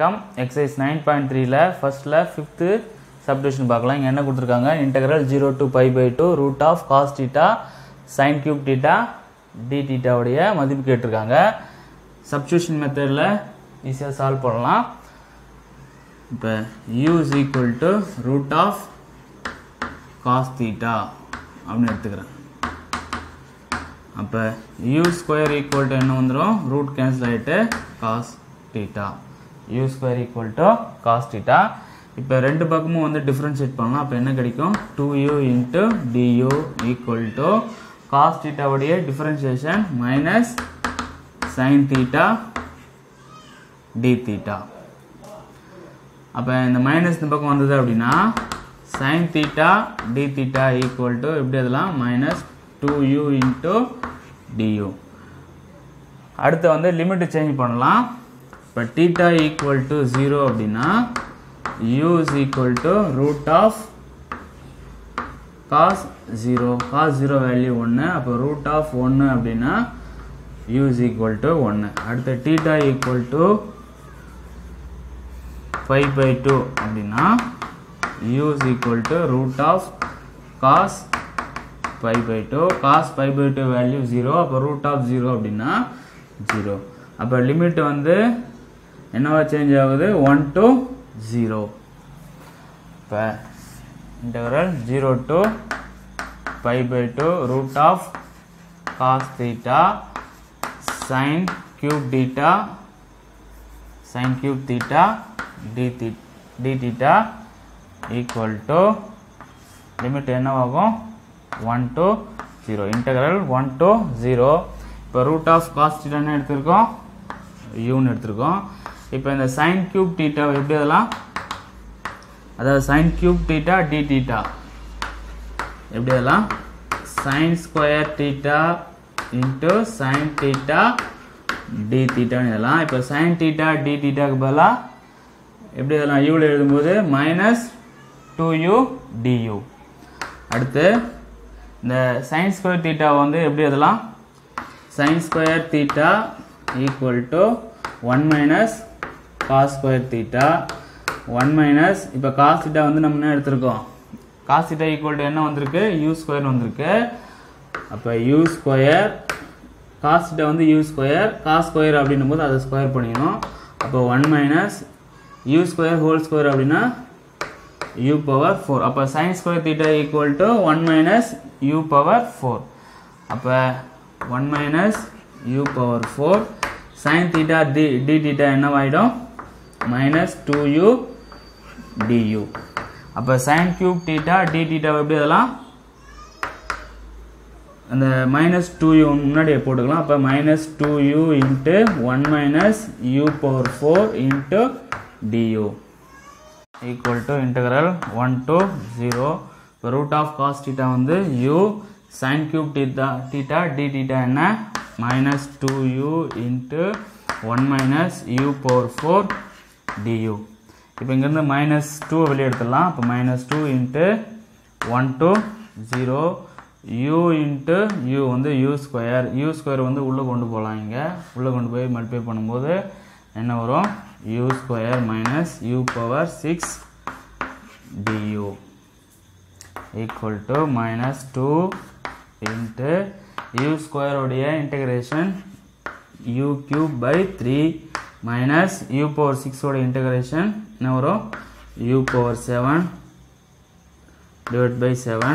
வணக்கம் எக்ஸசைஸ் 9.3ல ஃபர்ஸ்ட்ல 5th subdivision பார்க்கலாம். இங்க என்ன கொடுத்திருக்காங்க integral 0 to pi by 2 root of cos theta sin cube theta d theta உடைய மதிப்பு கேட்டிருக்காங்க. சப்ஸ்டிவிஷன் மெத்தட்ல ஈஸியா சால்வ் பண்ணலாம். இப்போ u is equal to root of cos theta அப்படினு எடுத்துக்கிறேன். அப்போ u square equal to என்ன வந்துரும் ரூட் கேன்சல் ஆயிட்டு cos theta u square equal to cos theta. இப்போ ரெண்டு பக்கமும் வந்து டிஃபரன்ஷியேட் பண்ணலாம். அப்போ என்ன கிடைக்கும் 2u into du equal to cos theta உடைய differentiation minus sin theta d theta. அப்போ இந்த மைனஸ் இந்த பக்கம் வந்தது அப்படின்னா sin theta d theta equal to எப்படி அதெல்லாம் மைனஸ் 2u into du. அடுத்து வந்து லிமிட் சேஞ்ச் பண்ணலாம். இப்போ theta equal to 0 அப்படின்னா u is equal to root of cos 0 value 1. அப்போ root of 1 அப்படின்னா u is equal to 1. அடுத்து theta equal to pi by 2 அப்படின்னா u is equal to root of cos pi by 2. cos pi by 2 value 0. அப்போ root of 0 அப்படின்னா 0. அப்போ limit வந்து என்னவா change ஆகுது 1 to 0. இப்போ integral 0 to pi by 2 root of cos theta sin cube theta d theta equal to limit என்னவாகும் 1 to 0. Integral 1 to 0. இப்போ root of cos theta என்ன எடுத்திருக்கோம் யூன்னு எடுத்திருக்கோம். இப்போ இந்த sin cube theta எப்படி அதெல்லாம் அதாவது sin cube theta d theta எப்படி அதெல்லாம் sin square theta into sin theta d theta இதெல்லாம். இப்போ sin theta d theta க்கு பதிலா எப்படி அதெல்லாம் யூல எழுதும்போது மைனஸ் 2u du. அடுத்து இந்த sin square theta வந்து எப்படி அதெல்லாம் sin square theta equal to 1 minus cos square theta 1 minus இப்போ cos theta வந்து நம்ம என்ன எடுத்திருக்கோம் cos theta equal to என்ன வந்திருக்கு u square வந்திருக்கு. அப்போ u square cos theta வந்து u square cos square அப்படின்னும் போது அதை ஸ்கொயர் பண்ணிக்கணும். அப்போ 1 minus u square whole square அப்படின்னா u power 4. அப்போ sin square theta equal to 1 minus u power 4. அப்போ 1 minus u power 4 sin theta d theta என்னவாயிடும் minus 2u du. அப்போ sin cube theta d theta எப்படி அதெல்லாம் அந்த minus 2u முன்னாடி போட்டுக்கலாம். அப்போ minus 2u into 1 minus u power 4 into du equal to integral 1 to 0. இப்போ root of cos theta வந்து u sin cube theta d theta என்ன minus 2u into 1 minus u power 4 du. இப்போ இங்கிருந்து minus 2 வெளியே எடுத்துடலாம். அப்போ minus 2 into 1 to 0 u into u வந்து u square வந்து உள்ளே கொண்டு போகலாம். இங்கே உள்ளே கொண்டு போய் மல்டிப்ளை பண்ணும்போது என்ன வரும் u square minus u power 6 du equal to minus 2 into u square உடைய integration u cube by 3 minus u power 6 உடைய integration என்ன வரும் u power 7 divided by 7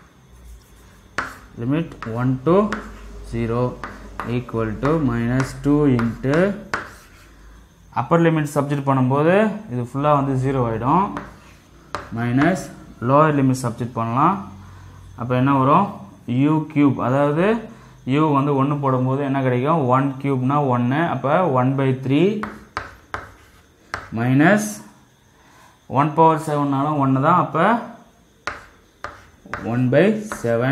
limit 1 to 0 equal to minus 2 into upper limit substitute பண்ணும்போது இது ஃபுல்லாக வந்து 0 ஆகிடும். Minus lower limit substitute பண்ணலாம். அப்போ என்ன வரும் u cube அதாவது u வந்து 1 போடும்போது என்ன கிடைக்கும் 1 cube னா 1. அப்போ 1 by 3 மைனஸ் 1 power 7 நாலும் 1 தான். அப்போ 1 by 7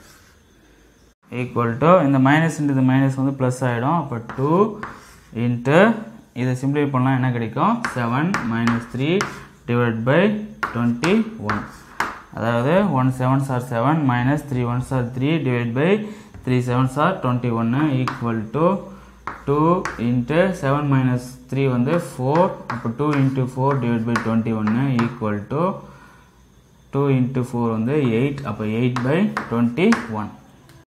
equal to இந்த மைனஸ் இந்த மைனஸ் வந்து ப்ளஸ் ஆகிடும். அப்போ 2 இன்ட்டு இதை சிம்பிளிஃபை பண்ணலாம் என்ன கிடைக்கும் 7 minus 3 divided by 21. அதாவது 1 7s are 7 minus 3 1s are 3 divided by 3 7s are 21 equal to 2 into 7 minus 3 வந்து 4 அப்போ 2 into 4 divided by 21 equal to 2 into 4 வந்து 8 அப்போ 8 by 21